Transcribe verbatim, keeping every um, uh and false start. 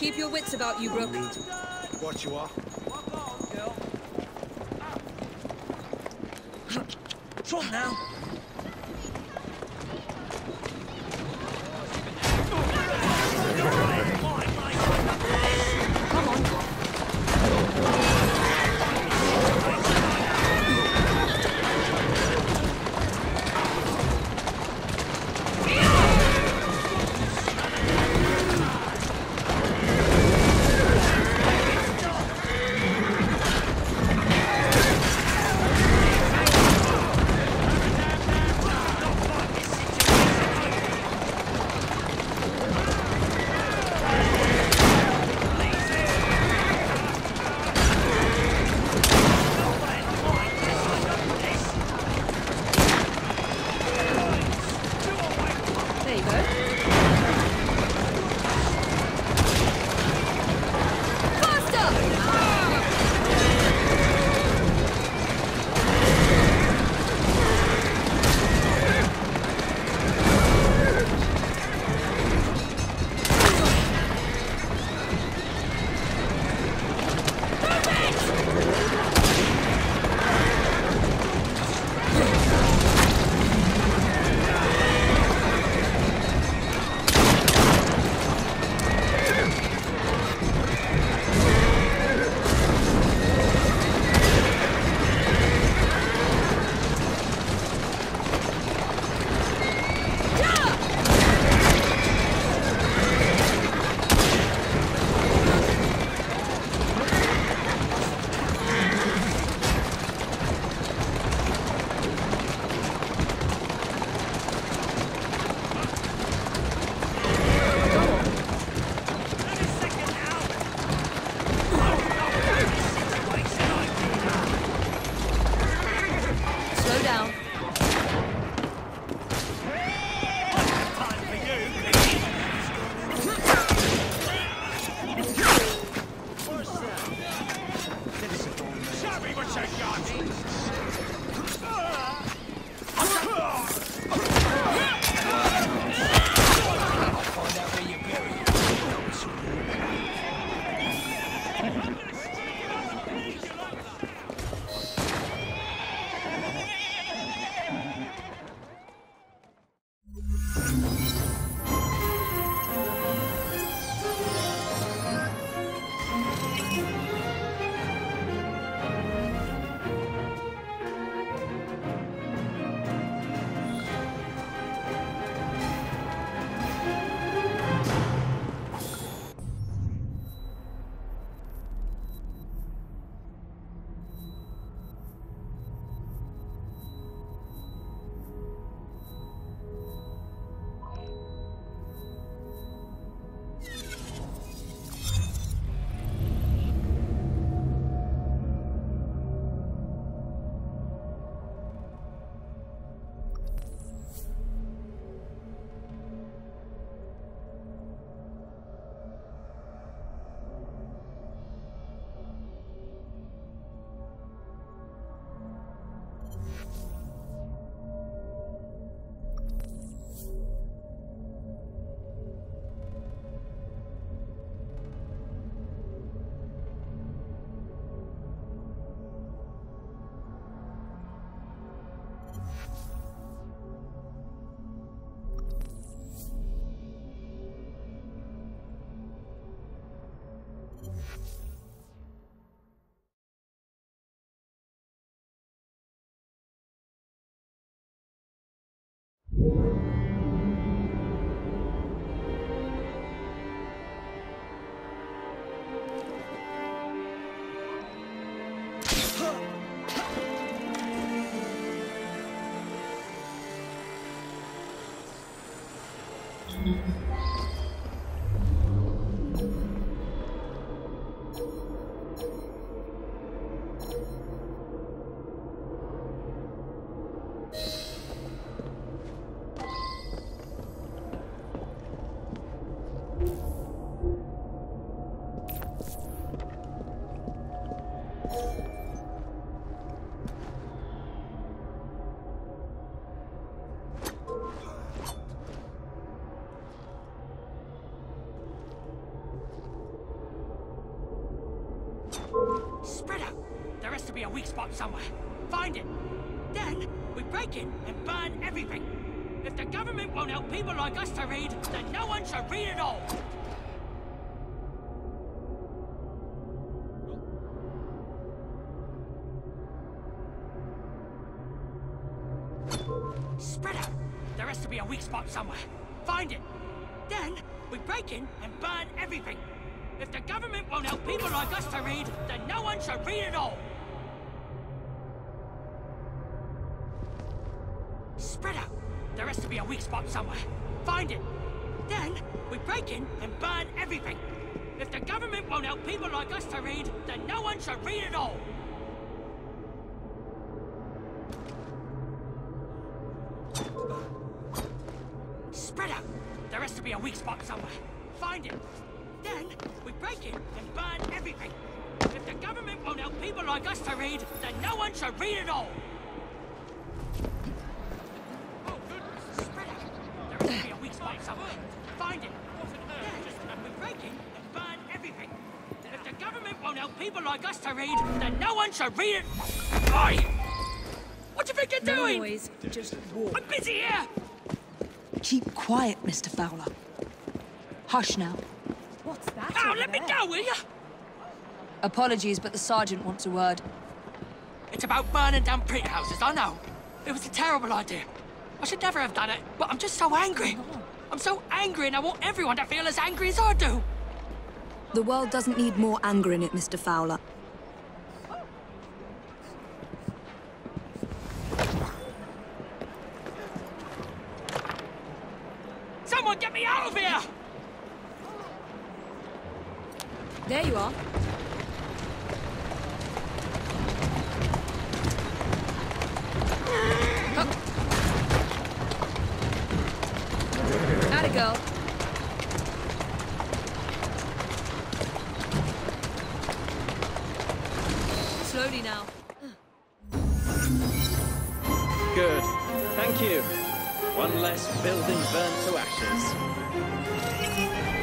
Keep your wits about you, Brooke. What you are? Trot now. Come on. has to be a weak spot somewhere. Find it. Then we break in and burn everything. If the government won't help people like us to read, then no one should read at all. Spread out. There has to be a weak spot somewhere. Find it. Then we break in and burn everything. If the government won't help people like us to read, then no one should read at all. Spread out. There has to be a weak spot somewhere. Find it. Then we break in and burn everything. If the government won't help people like us to read, then no one should read at all. Spread out. There has to be a weak spot somewhere. Find it. Then we break in and burn everything. If the government won't help people like us to read, then no one should read at all. Oh, goodness. Spread out. There has to be a weak spot somewhere. Find it. Then we break in and burn everything. If the government won't help people like us to read, then no one should read it. Oi! What do you think you're No doing? noise, just walk. I'm busy here! Keep quiet, Mister Fowler. Hush now. What's that? Oh, over let me there? go, will you? Apologies, but the sergeant wants a word. It's about burning down print houses, I know. It was a terrible idea. I should never have done it, but I'm just so angry. I'm so angry and I want everyone to feel as angry as I do. The world doesn't need more anger in it, Mister Fowler. Someone get me out of here! There you are. Atta girl. Slowly now. Good. Thank you. One less building burned to ashes.